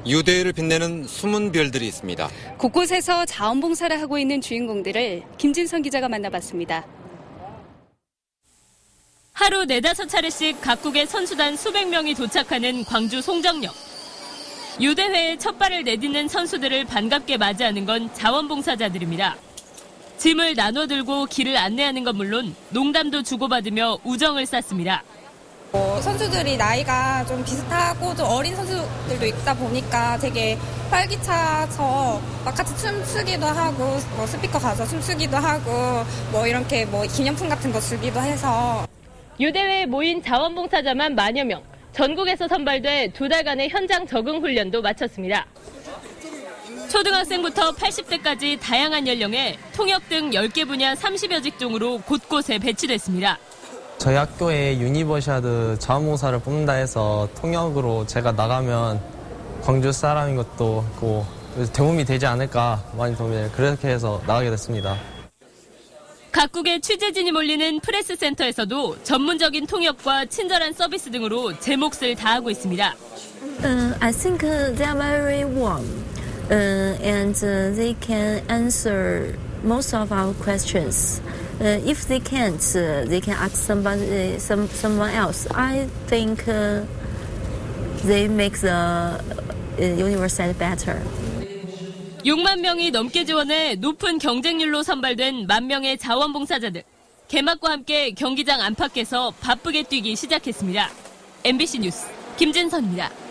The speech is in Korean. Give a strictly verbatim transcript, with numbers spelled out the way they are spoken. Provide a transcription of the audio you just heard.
유대회를 빛내는 숨은 별들이 있습니다. 곳곳에서 자원봉사를 하고 있는 주인공들을 김진선 기자가 만나봤습니다. 하루 네다섯 차례씩 각국의 선수단 수백 명이 도착하는 광주 송정역. 유대회에 첫 발을 내딛는 선수들을 반갑게 맞이하는 건 자원봉사자들입니다. 짐을 나눠 들고 길을 안내하는 건 물론 농담도 주고받으며 우정을 쌓습니다. 뭐 선수들이 나이가 좀 비슷하고 좀 어린 선수들도 있다 보니까 되게 활기차서 막 같이 춤추기도 하고 뭐 스피커 가서 춤추기도 하고 뭐 이렇게 뭐 기념품 같은 거 주기도 해서. 유대회에 모인 자원봉사자만 만여 명. 전국에서 선발돼 두 달간의 현장 적응 훈련도 마쳤습니다. 초등학생부터 팔십 대까지 다양한 연령에 통역 등 열 개 분야 삼십여 직종으로 곳곳에 배치됐습니다. 저희 학교에 유니버시아드 자원봉사를 뽑는다 해서 통역으로 제가 나가면 광주 사람인 것도 있고 도움이 되지 않을까 많이 도움이 돼요. 그렇게 해서 나가게 됐습니다. 각국의 취재진이 몰리는 프레스센터에서도 전문적인 통역과 친절한 서비스 등으로 제 몫을 다하고 있습니다. Uh, I think uh, they are very warm uh, and uh, they can answer most of our questions. Uh, if they can't, uh, they can ask somebody, some, someone else. I think uh, they make the uh, university better. 육만 명이 넘게 지원해 높은 경쟁률로 선발된 만 명의 자원봉사자들. 개막과 함께 경기장 안팎에서 바쁘게 뛰기 시작했습니다. 엠비씨 뉴스 김진선입니다.